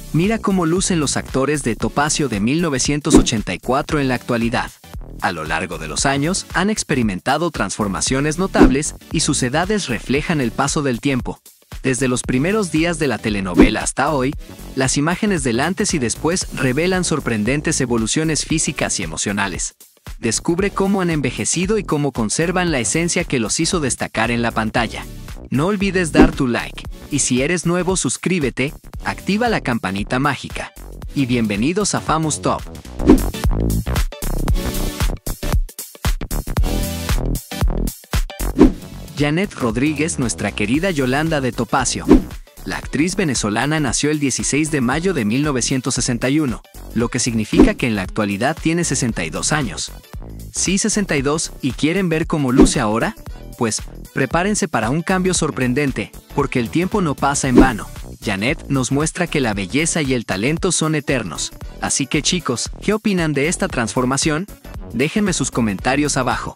Mira cómo lucen los actores de Topacio de 1984 en la actualidad. A lo largo de los años, han experimentado transformaciones notables y sus edades reflejan el paso del tiempo. Desde los primeros días de la telenovela hasta hoy, las imágenes del antes y después revelan sorprendentes evoluciones físicas y emocionales. Descubre cómo han envejecido y cómo conservan la esencia que los hizo destacar en la pantalla. No olvides dar tu like, y si eres nuevo suscríbete, activa la campanita mágica. Y bienvenidos a Famous Top. Janet Rodríguez, nuestra querida Yolanda de Topacio. La actriz venezolana nació el 16 de mayo de 1961, lo que significa que en la actualidad tiene 62 años. Sí, 62, ¿y quieren ver cómo luce ahora? Pues, prepárense para un cambio sorprendente, porque el tiempo no pasa en vano. Janet nos muestra que la belleza y el talento son eternos. Así que chicos, ¿qué opinan de esta transformación? Déjenme sus comentarios abajo.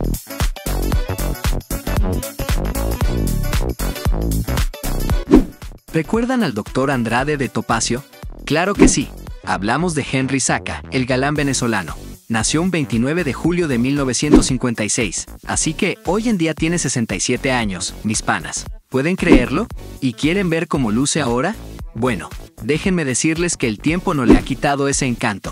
¿Recuerdan al Dr. Andrade de Topacio? Claro que sí. Hablamos de Henry Zaca, el galán venezolano. Nació un 29 de julio de 1956, así que hoy en día tiene 67 años, mis panas. ¿Pueden creerlo? ¿Y quieren ver cómo luce ahora? Bueno, déjenme decirles que el tiempo no le ha quitado ese encanto.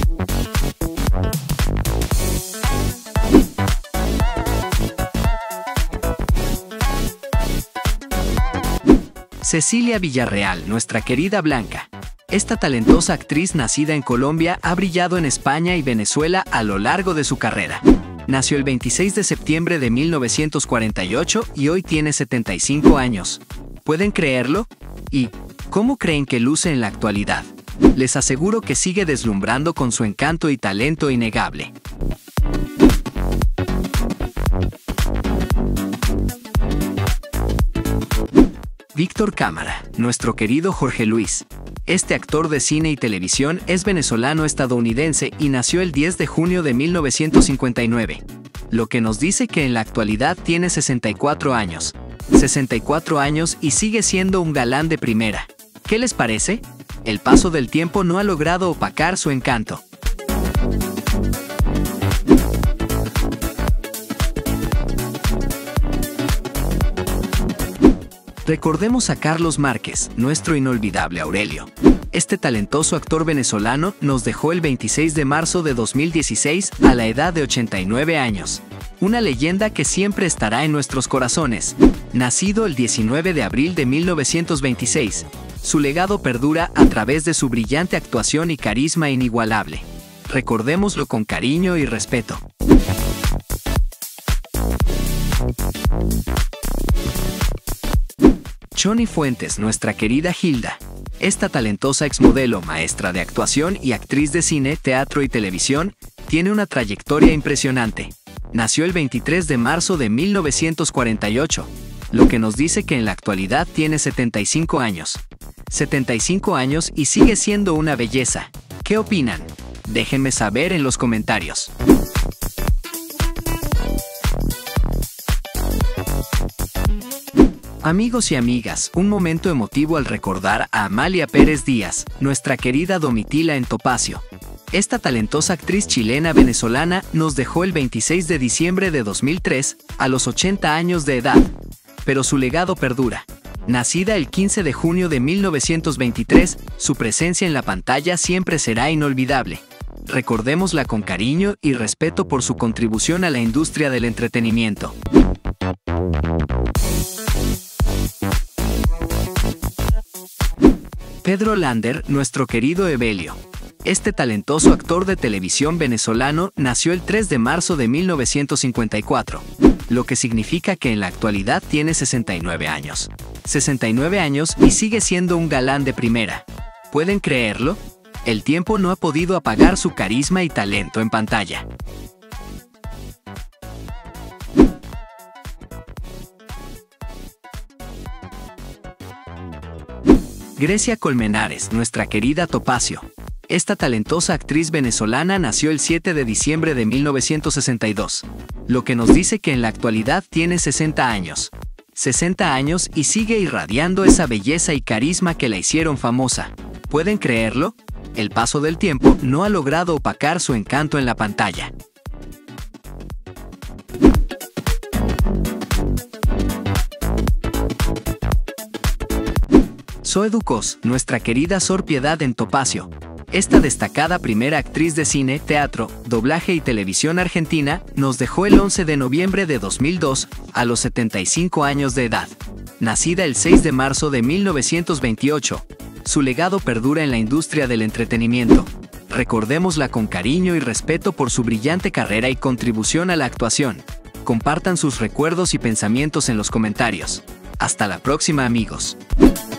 Cecilia Villarreal, nuestra querida Blanca. Esta talentosa actriz nacida en Colombia ha brillado en España y Venezuela a lo largo de su carrera. Nació el 26 de septiembre de 1948 y hoy tiene 75 años. ¿Pueden creerlo? ¿Y cómo creen que luce en la actualidad? Les aseguro que sigue deslumbrando con su encanto y talento innegable. Víctor Cámara, nuestro querido Jorge Luis. Este actor de cine y televisión es venezolano-estadounidense y nació el 10 de junio de 1959, lo que nos dice que en la actualidad tiene 64 años. 64 años y sigue siendo un galán de primera. ¿Qué les parece? El paso del tiempo no ha logrado opacar su encanto. Recordemos a Carlos Márquez, nuestro inolvidable Aurelio. Este talentoso actor venezolano nos dejó el 26 de marzo de 2016 a la edad de 89 años. Una leyenda que siempre estará en nuestros corazones. Nacido el 19 de abril de 1926, su legado perdura a través de su brillante actuación y carisma inigualable. Recordémoslo con cariño y respeto. Choni Fuentes, nuestra querida Hilda. Esta talentosa exmodelo, maestra de actuación y actriz de cine, teatro y televisión, tiene una trayectoria impresionante. Nació el 23 de marzo de 1948, lo que nos dice que en la actualidad tiene 75 años. 75 años y sigue siendo una belleza. ¿Qué opinan? Déjenme saber en los comentarios. Amigos y amigas, un momento emotivo al recordar a Amalia Pérez Díaz, nuestra querida Domitila en Topacio. Esta talentosa actriz chilena-venezolana nos dejó el 26 de diciembre de 2003, a los 80 años de edad. Pero su legado perdura. Nacida el 15 de junio de 1923, su presencia en la pantalla siempre será inolvidable. Recordémosla con cariño y respeto por su contribución a la industria del entretenimiento. Pedro Lander, nuestro querido Evelio. Este talentoso actor de televisión venezolano nació el 3 de marzo de 1954, lo que significa que en la actualidad tiene 69 años. 69 años y sigue siendo un galán de primera. ¿Pueden creerlo? El tiempo no ha podido apagar su carisma y talento en pantalla. Grecia Colmenares, nuestra querida Topacio. Esta talentosa actriz venezolana nació el 7 de diciembre de 1962, lo que nos dice que en la actualidad tiene 60 años. 60 años y sigue irradiando esa belleza y carisma que la hicieron famosa. ¿Pueden creerlo? El paso del tiempo no ha logrado opacar su encanto en la pantalla. Zoe Ducos, nuestra querida Sor Piedad en Topacio. Esta destacada primera actriz de cine, teatro, doblaje y televisión argentina nos dejó el 11 de noviembre de 2002, a los 75 años de edad. Nacida el 6 de marzo de 1928, su legado perdura en la industria del entretenimiento. Recordémosla con cariño y respeto por su brillante carrera y contribución a la actuación. Compartan sus recuerdos y pensamientos en los comentarios. Hasta la próxima, amigos.